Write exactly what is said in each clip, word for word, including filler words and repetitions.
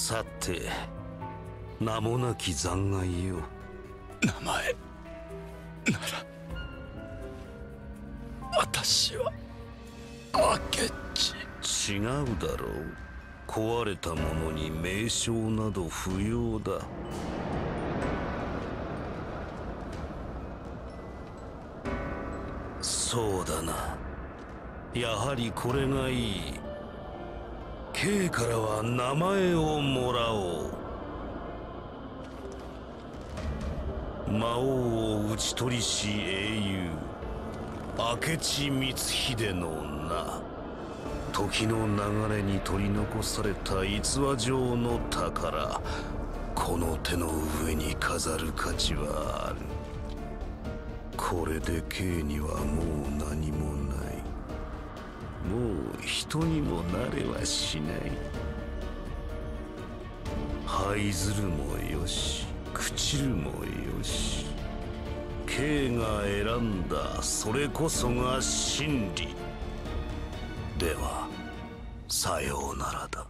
さて、名もなき残骸よ。 名前なら私は明智。 違うだろう。壊れたものに名称など不要だ。そうだな、やはりこれがいい。K からは名前をもらおう。魔王を討ち取りし英雄、明智光秀の名。時の流れに取り残された逸話上の宝、この手の上に飾る価値はある。これで K にはもう何もない。もう人にもなれはしない。這いずるもよし、朽ちるもよし、 K が選んだそれこそが真理。ではさようならだ。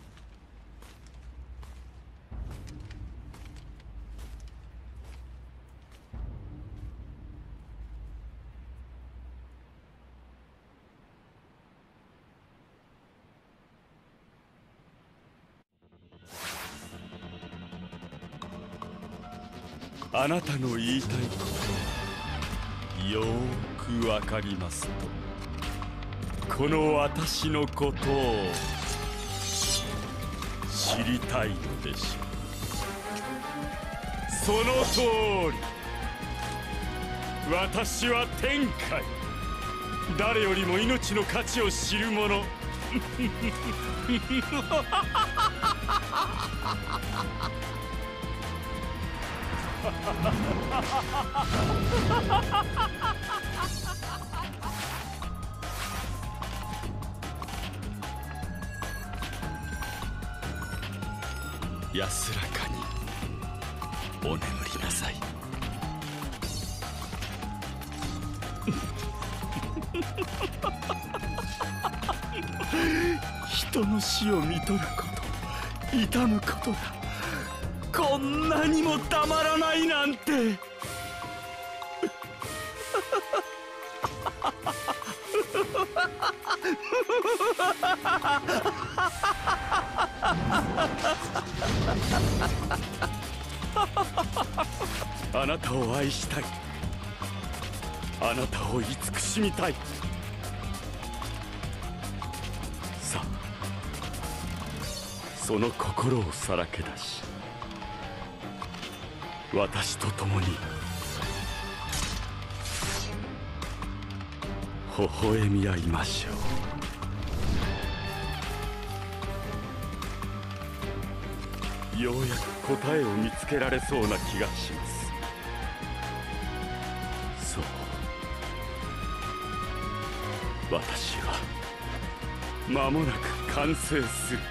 あなたの言いたいことよーくわかりますと、この私のことを知りたいのでしょう。その通り、私は天海。誰よりも命の価値を知る者。安らかにお眠りなさい。人の死を見とること、痛むことがこんなにもたまらないなんて。あなたを愛したい。あなたを慈しみたい。さあ、その心をさらけ出し、私と共に微笑み合いましょう。ようやく答えを見つけられそうな気がします。そう、私は間もなく完成する。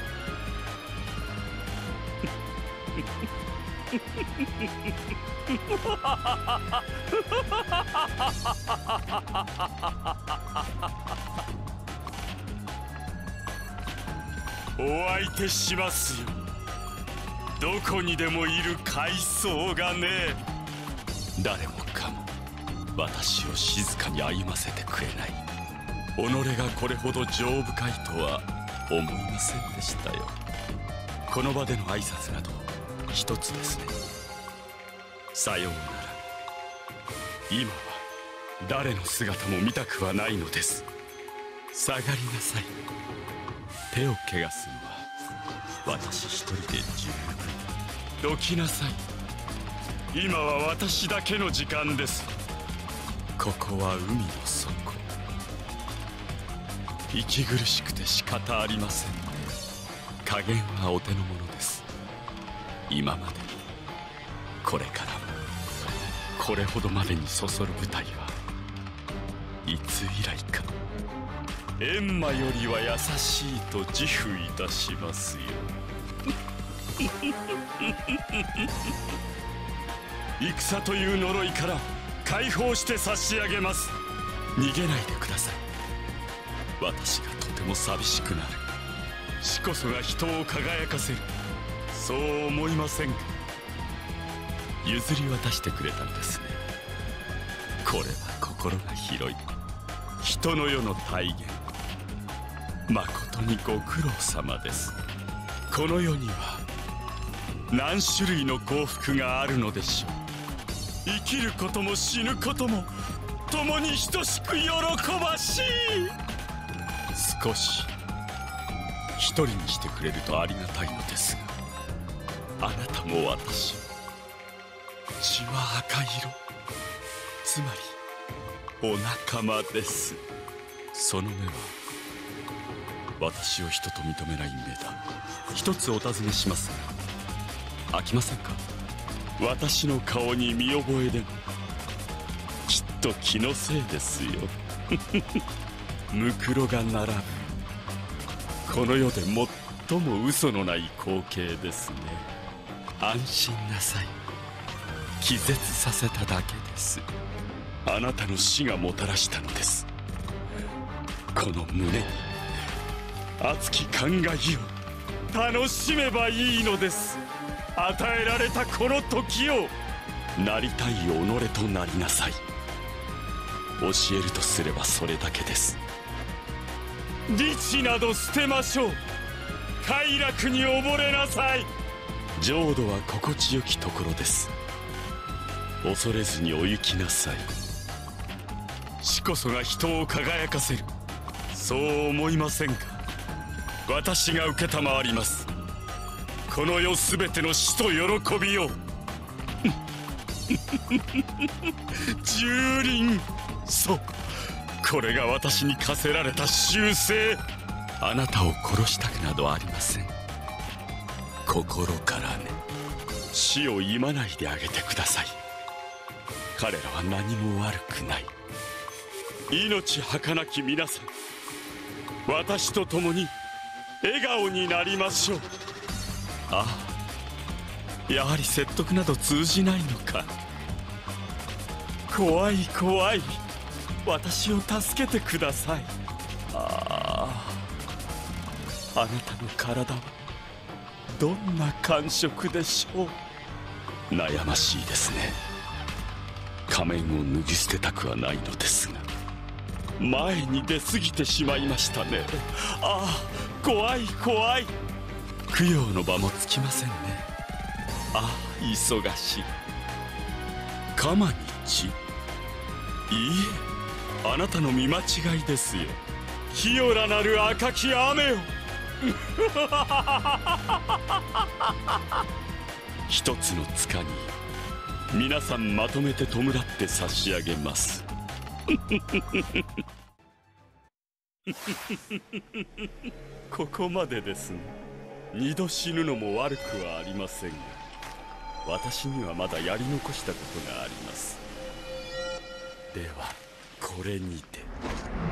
お相手しますよ。どこにでもいる海藻がね。誰もかも私を静かに歩ませてくれない。己がこれほど情深いとは思いませんでしたよ。この場での挨拶など一つですね。さようなら。今は誰の姿も見たくはないのです。下がりなさい。手を汚すのは私一人で十分。どきなさい。今は私だけの時間です。ここは海の底。息苦しくて仕方ありません。加減はお手の物です。今までこれからもこれほどまでにそそる舞台はいつ以来か。閻魔よりは優しいと自負いたしますよ。戦という呪いから解放して差し上げます。逃げないでください。私がとても寂しくなる。 死こそが人を輝かせる、そう思いませんか？譲り渡してくれたんですね。これは心が広い人の世の体現。誠にご苦労様です。この世には何種類の幸福があるのでしょう。生きることも死ぬことも共に等しく喜ばしい。少し一人にしてくれるとありがたいのですが、あなたも私も血は赤色、つまりお仲間です。その目は私を人と認めない目だ。一つお尋ねしますが、飽きませんか？私の顔に見覚えでも。きっと気のせいですよ。ムクロが並ぶこの世で最も嘘のない光景ですね。安心なさい。気絶させただけです。あなたの死がもたらしたのです。この胸に熱き感慨を楽しめばいいのです。与えられたこの時をなりたい己となりなさい。教えるとすればそれだけです。理智など捨てましょう。快楽に溺れなさい。浄土は心地よきところです。恐れずにお行きなさい。死こそが人を輝かせる、そう思いませんか？私が承ります。この世すべての死と喜びを。蹂躙、そう、これが私に課せられた習性。あなたを殺したくなどありません。心からね。死を忌まないであげてください。彼らは何も悪くない。命儚き皆さん、私と共に笑顔になりましょう。ああ、やはり説得など通じないのか。怖い怖い、私を助けてください。ああ、あなたの体はどんな感触でしょう。悩ましいですね。仮面を脱ぎ捨てたくはないのですが、前に出過ぎてしまいましたね。ああ、怖い怖い。供養の場もつきませんね。ああ、忙しい。カマニチ、いいえ、あなたの見間違いですよ。清らなる赤き雨を。一つの塚に皆さんまとめて弔って差し上げます。ここまでですね。二度死ぬのも悪くはありませんが、私にはまだやり残したことがあります。ではこれにて。